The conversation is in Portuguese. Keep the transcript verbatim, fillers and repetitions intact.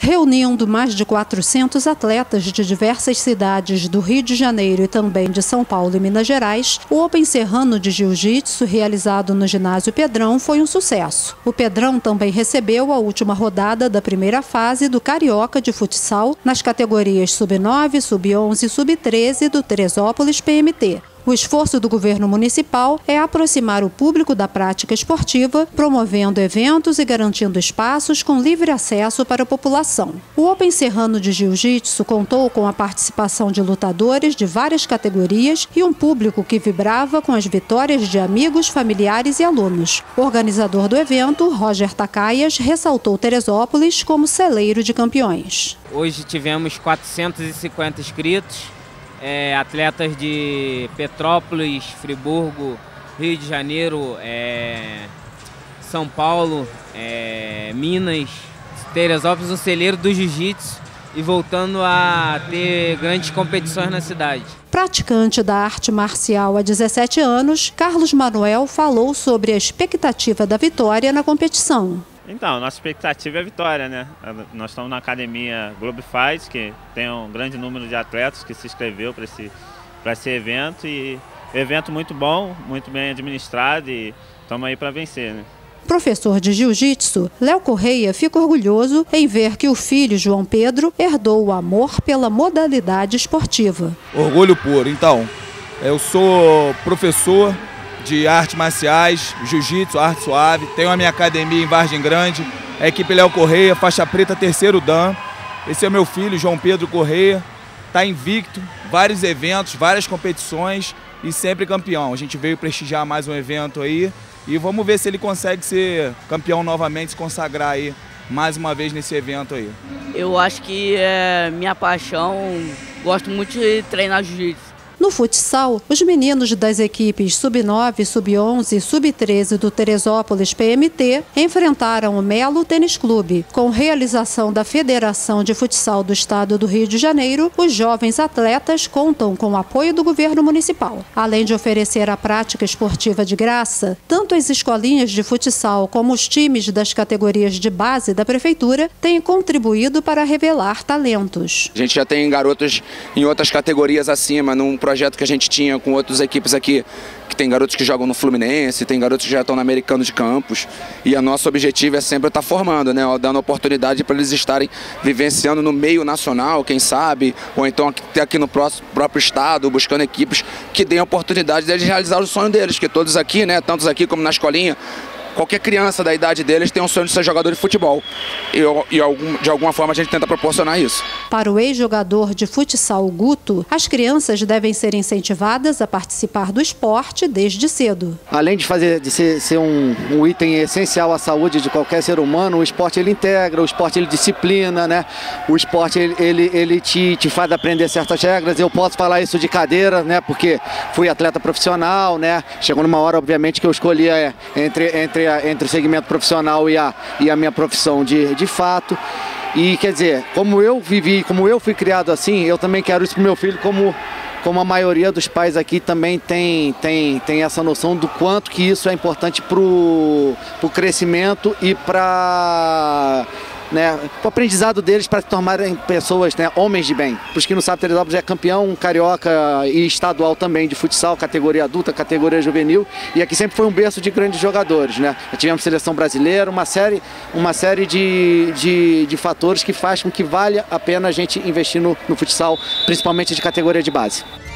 Reunindo mais de quatrocentos atletas de diversas cidades do Rio de Janeiro e também de São Paulo e Minas Gerais, o Open Serrano de Jiu-Jitsu, realizado no ginásio Pedrão, foi um sucesso. O Pedrão também recebeu a última rodada da primeira fase do Carioca de Futsal nas categorias sub nove, sub onze e sub treze do Teresópolis P M T. O esforço do governo municipal é aproximar o público da prática esportiva, promovendo eventos e garantindo espaços com livre acesso para a população. O Open Serrano de Jiu-Jitsu contou com a participação de lutadores de várias categorias e um público que vibrava com as vitórias de amigos, familiares e alunos. O organizador do evento, Roger Takayas, ressaltou Teresópolis como celeiro de campeões. Hoje tivemos quatrocentos e cinquenta inscritos. É, atletas de Petrópolis, Friburgo, Rio de Janeiro, é, São Paulo, é, Minas, Teresópolis, um celeiro do jiu-jitsu e voltando a ter grandes competições na cidade. Praticante da arte marcial há dezessete anos, Carlos Manuel falou sobre a expectativa da vitória na competição. Então, nossa expectativa é a vitória, né? Nós estamos na academia Globe Fight, que tem um grande número de atletas que se inscreveu para esse, para esse evento. E evento muito bom, muito bem administrado e estamos aí para vencer, né? Professor de jiu-jitsu, Léo Correia fica orgulhoso em ver que o filho, João Pedro, herdou o amor pela modalidade esportiva. Orgulho puro. Então, eu sou professor de artes marciais, jiu-jitsu, arte suave. Tenho a minha academia em Vargem Grande, a equipe Léo Correia, faixa preta, terceiro dan. Esse é meu filho, João Pedro Correia, está invicto, vários eventos, várias competições e sempre campeão. A gente veio prestigiar mais um evento aí e vamos ver se ele consegue ser campeão novamente, se consagrar aí mais uma vez nesse evento aí. Eu acho que é minha paixão, gosto muito de treinar jiu-jitsu. No futsal, os meninos das equipes sub nove, sub onze e sub treze do Teresópolis P M T enfrentaram o Melo Tênis Clube. Com realização da Federação de Futsal do Estado do Rio de Janeiro, os jovens atletas contam com o apoio do governo municipal. Além de oferecer a prática esportiva de graça, tanto as escolinhas de futsal como os times das categorias de base da prefeitura têm contribuído para revelar talentos. A gente já tem garotos em outras categorias acima, num projeto que a gente tinha com outras equipes aqui, que tem garotos que jogam no Fluminense, tem garotos que já estão no Americano de Campos, e o nosso objetivo é sempre estar formando, né, dando oportunidade para eles estarem vivenciando no meio nacional, quem sabe, ou então até aqui no próprio estado, buscando equipes que deem a oportunidade de eles realizar o sonho deles, que todos aqui, né, tantos aqui como na escolinha, qualquer criança da idade deles tem um sonho de ser jogador de futebol e, e algum, de alguma forma a gente tenta proporcionar isso. Para o ex-jogador de futsal Guto, as crianças devem ser incentivadas a participar do esporte desde cedo. Além de, fazer, de ser, ser um, um item essencial à saúde de qualquer ser humano, o esporte ele integra, o esporte ele disciplina, né? O esporte ele, ele, ele te, te faz aprender certas regras. Eu posso falar isso de cadeira, né? Porque fui atleta profissional, né? Chegou numa hora, obviamente, que eu escolhi é, entre, entre entre o segmento profissional e a, e a minha profissão de, de fato. E quer dizer, como eu vivi, como eu fui criado assim, eu também quero isso para o meu filho, como, como a maioria dos pais aqui também tem, tem, tem essa noção do quanto que isso é importante para o crescimento e para... né, o aprendizado deles para se tornarem pessoas, né, homens de bem. Para os que não sabem, Teresópolis é campeão carioca e estadual também de futsal, categoria adulta, categoria juvenil, e aqui sempre foi um berço de grandes jogadores, né? Já tivemos seleção brasileira, uma série, uma série de, de, de fatores que faz com que valha a pena a gente investir no, no futsal, principalmente de categoria de base.